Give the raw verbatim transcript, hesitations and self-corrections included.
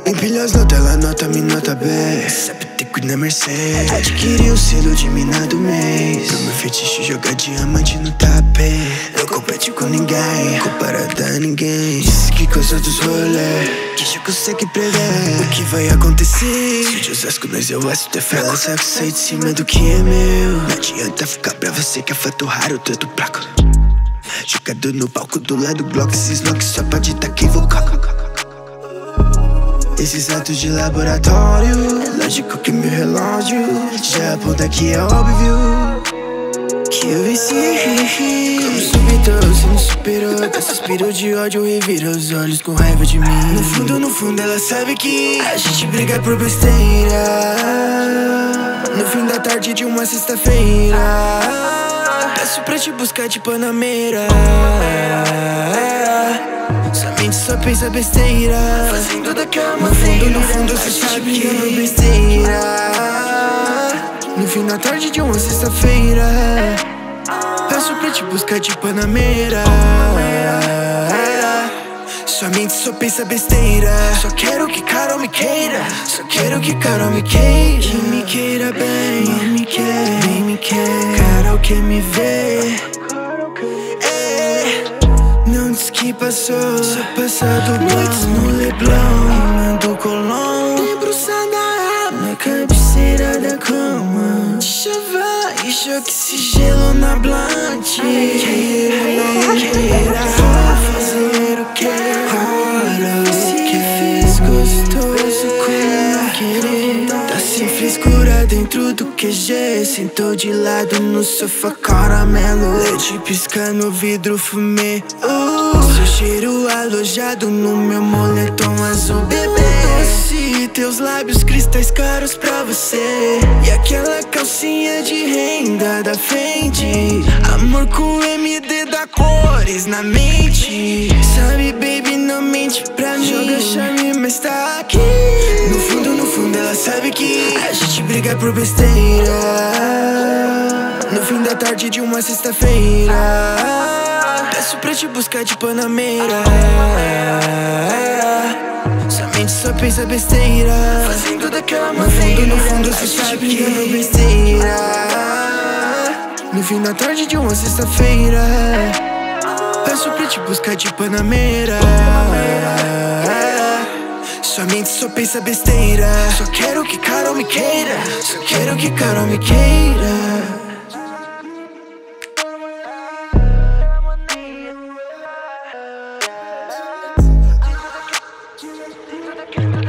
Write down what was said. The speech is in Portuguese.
Empilha as notas, ela nota, me nota bem. Sabe ter cuida na Mercedes. Adquiri o selo de mina do mês. Pro meu fetiche jogar diamante no tapete. Não compete com ninguém, comparada a ninguém. Disse que gosta dos rolê, que já consegue prever o que vai acontecer. Se de Osasco nós eu acho ter fé. Ela sabe que sai de cima do que é meu. Não adianta ficar brava, você quer faturar o tanto placo. Jogado no palco do lado do bloco. Esses locks só pode tá equivocado. Esses atos de laboratório, é lógico que meu relógio já aponta que é óbvio que eu venci. Como subiu, você não superou. Tá suspiro de ódio, revira os olhos com raiva de mim. No fundo, no fundo ela sabe que a gente briga por besteira. No fim da tarde de uma sexta-feira, peço pra te buscar de Panameira. Sua mente só pensa besteira, fazendo da cama. No fundo, no fundo você sabe que eu não besteira. No fim da tarde de uma sexta-feira, peço pra te buscar de Panameira. Sua mente só pensa besteira. Só quero que Carol me queira. Só quero que Carol me queira. Que me queira bem, não me quer, nem me quer. Carol quer me ver. Não diz que passou, só passado noites no Leblon, rimando Colón, debruçada na cabeceira da cama. Chava e choque sigilo na blante. Queira, não queira, vou fazer o que ora. Se fez gostoso como não querer. Tá sem frescura dentro do Q G. Sentou de lado no sofá, caramelo. L E D pisca no vidro, fumê. uh, Seu cheiro alojado no meu moletom azul, bebê. Doce, teus lábios cristais caros pra você. E aquela calcinha de renda da Fendi. Amor com M D da cores na mente. Sabe, baby, não mente pra mim. Joga charme, mas tá aqui. No fundo, no fundo ela sabe que a gente briga por besteira. No fim da tarde de uma sexta-feira, peço pra te buscar de Panameira. Sua mente só pensa besteira, fazendo da cama. No fundo, no fundo você sabe que eu não besteira. No fim da tarde de uma sexta-feira, peço pra te buscar de Panameira. Sua mente só pensa besteira. Só quero que Carol me queira. Só quero que Carol me queira. Thank you.